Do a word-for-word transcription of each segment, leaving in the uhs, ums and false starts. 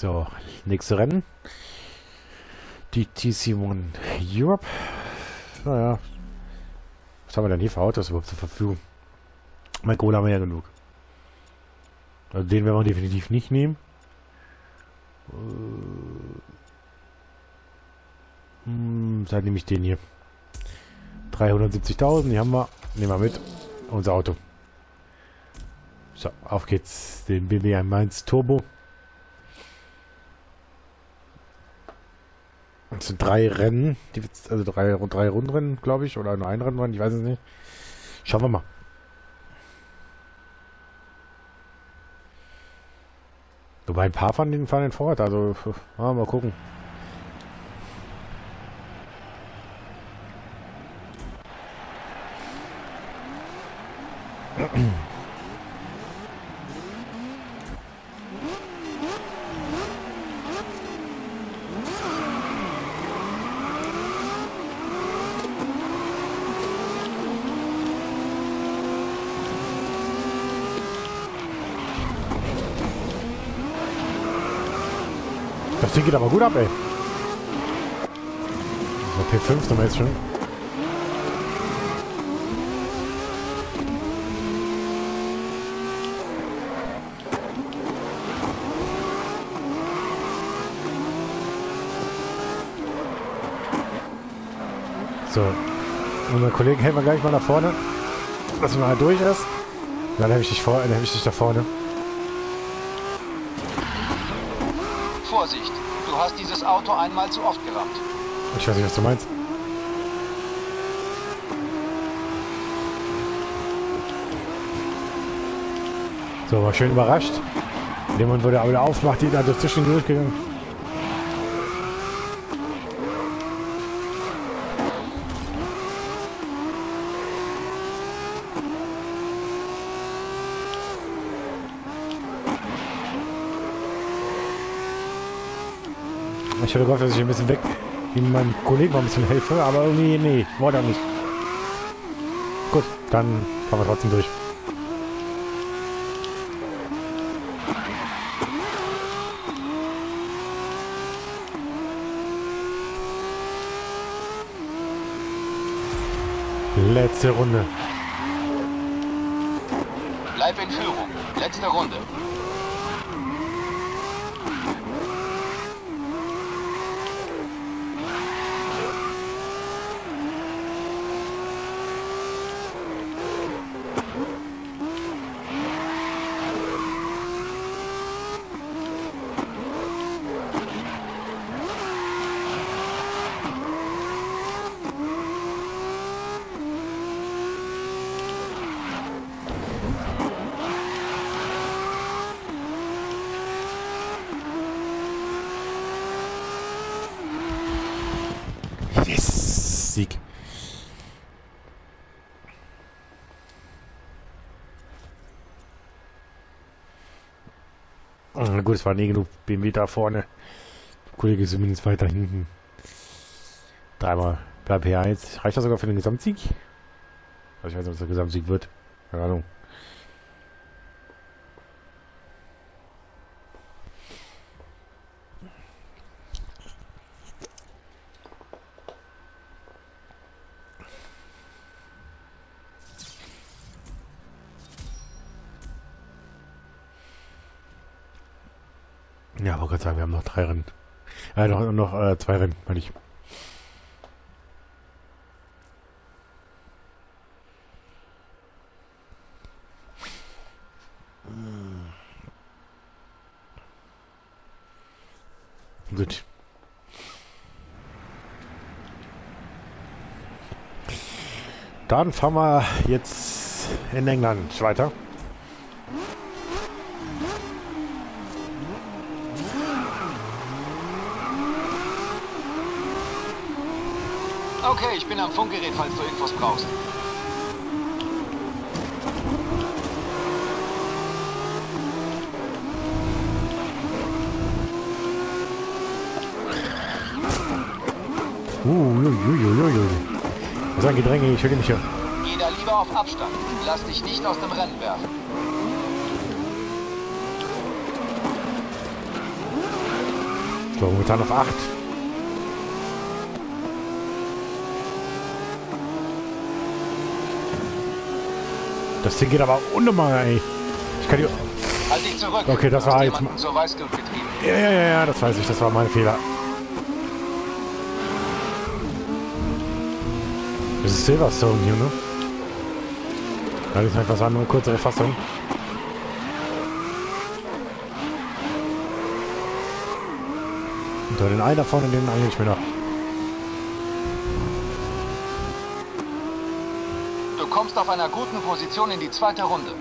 So, nächste Rennen. Die T C eins Europe. Naja. Was haben wir denn hier für Autos überhaupt zur Verfügung? Mein Kohle haben wir ja genug. Also den werden wir definitiv nicht nehmen. Hm, dann nehme ich den hier. dreihundertsiebzigtausend, die haben wir. Nehmen wir mit. Unser Auto. So, auf geht's. Den B M W M eins Turbo. Das sind drei Rennen, die, also drei, drei Rundrennen, glaube ich, oder nur ein Rennrennen, ich weiß es nicht. Schauen wir mal. Wobei ein paar von denen fahren den Vorrat, also ah, mal gucken. Das Ding geht aber gut ab, ey. So, P fünf sind wir jetzt schon. So. Unser Kollegen hält wir gleich mal nach vorne. Dass wir mal durch ist. Dann habe ich dich vor, dann habe ich dich da vorne. Vorsicht, du hast dieses Auto einmal zu oft gerammt. Ich weiß nicht, was du meinst. So, war schön überrascht. In dem Moment, wo der aber wieder aufmacht, die da dazwischen durchgegangen. Ich hätte gehofft, dass ich ein bisschen weg in meinem Kollegen mal ein bisschen helfe, aber irgendwie, nee, wollte er nicht. Gut, dann fahren wir trotzdem durch. Letzte Runde. Bleib in Führung. Letzte Runde. Yes! Sieg. Na gut, es war nie genug B M W da vorne. Der Kollege ist zumindest weiter hinten. Dreimal bleibt P eins. Reicht das sogar für den Gesamtsieg? Also ich weiß nicht, was der Gesamtsieg wird. Keine Ahnung. Ja, aber Gott sei Dank, wir haben noch drei Rennen. Äh, noch, noch äh, zwei Rennen, meine ich. Gut. Dann fahren wir jetzt in England weiter. Okay, ich bin am Funkgerät, falls du Infos brauchst. Uiuiuiui. Das ist ein Gedränge, ich höre mich hier. Geh da lieber auf Abstand. Lass dich nicht aus dem Rennen werfen. So, momentan auf acht. Das Ding geht aber unnormal, ey. Ich kann die... Halt dich zurück. Okay, das Du hast war jetzt jemanden zur Weißglut getrieben. Ja, ja, ja, ja, das weiß ich. Das war mein Fehler. Das ist Silverstone hier, ne? Das ist einfach so eine kürzere Fassung. Und den einen da vorne, den angel ich mir noch. Du kommst auf einer guten Position in die zweite Runde.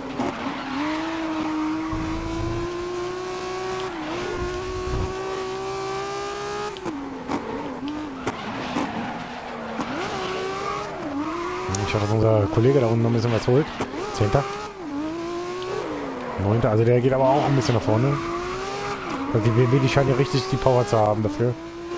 Ich hoffe, dass unser Kollege da unten noch ein bisschen was holt. Zehnter. Neunter. Also der geht aber auch ein bisschen nach vorne. Also die B M W, die scheinen ja richtig die Power zu haben dafür.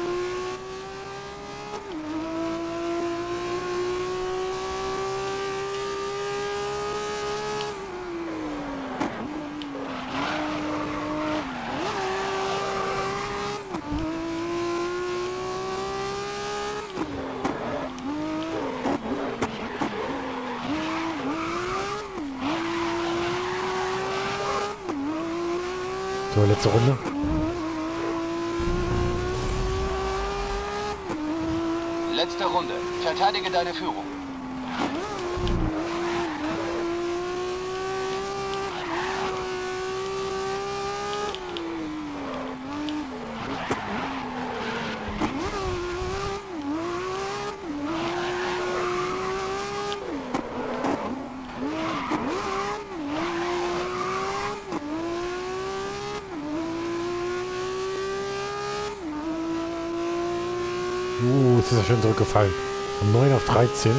So, letzte Runde. Letzte Runde. Verteidige deine Führung. Uh, jetzt ist er schön zurückgefallen. Von neun auf dreizehn.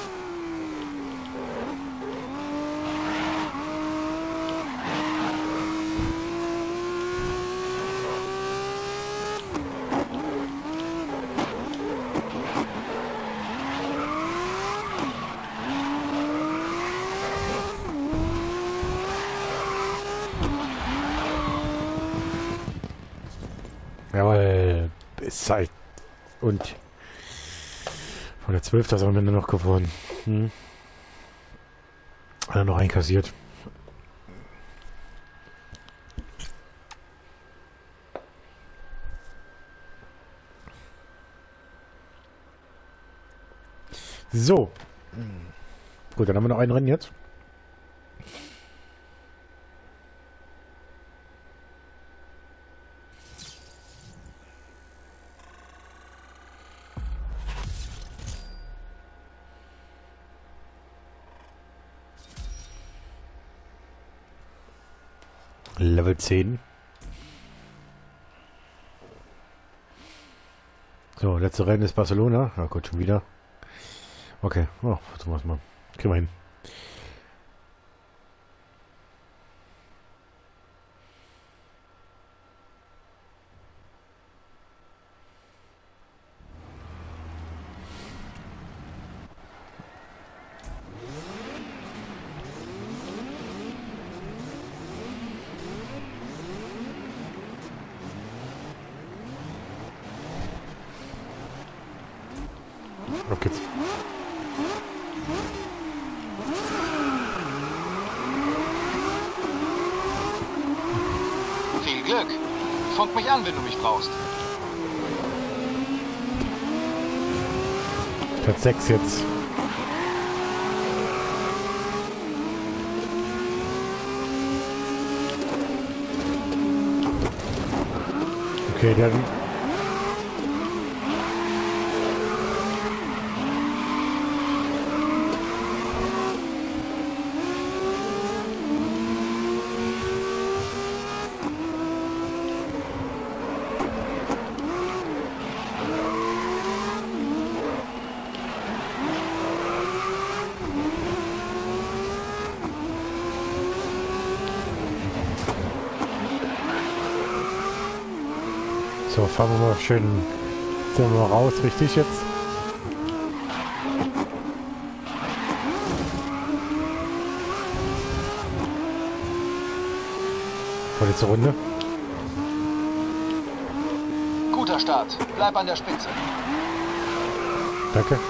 Jawohl, ist Zeit. Und von der zwölften ist am Ende noch geworden. Hm. Hat er noch einkassiert. So. Gut, dann haben wir noch ein Rennen jetzt. Level zehn. So, letzte Rennen ist Barcelona. Ja gut, schon wieder. Okay, oh, so was mal. Kriegen wir hin. Auf geht's. Viel Glück. Funk mich an, wenn du mich brauchst. Platz sechs jetzt. Okay, dann... So, fahren wir mal schön, sind wir mal raus, richtig jetzt? Vorletzte Runde. Start. Bleib an der Spitze. Danke.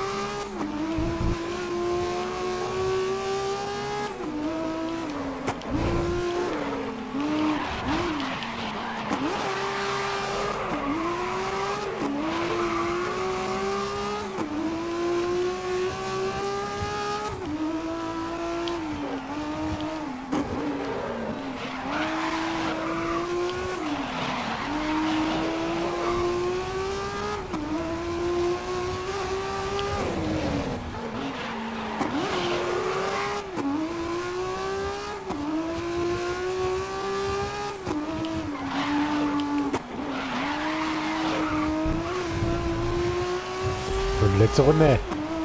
Und letzte Runde.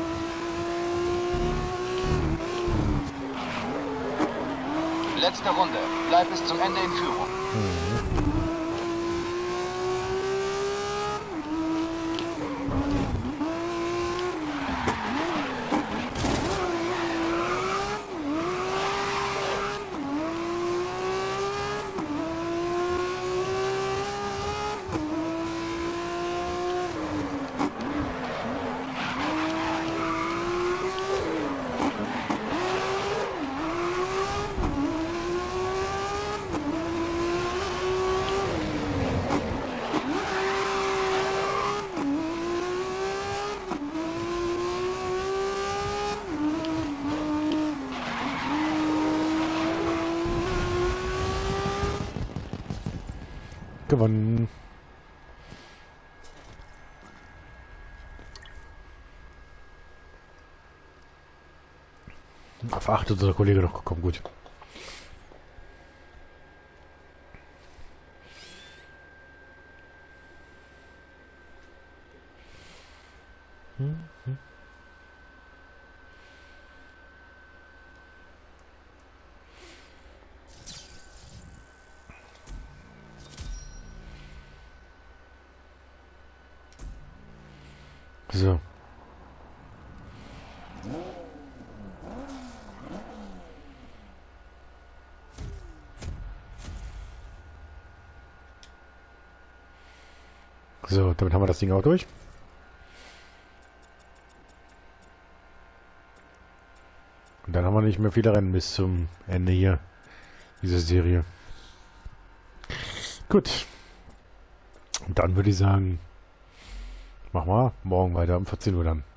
Letzte Runde. Bleib bis zum Ende in Führung. Mhm. Gewonnen. Auf acht ist unser Kollege noch gekommen, gut. Hm, hm. So. So, damit haben wir das Ding auch durch. Und dann haben wir nicht mehr viele Rennen bis zum Ende hier dieser Serie. Gut. Und dann würde ich sagen, machen wir morgen weiter um vierzehn Uhr dann.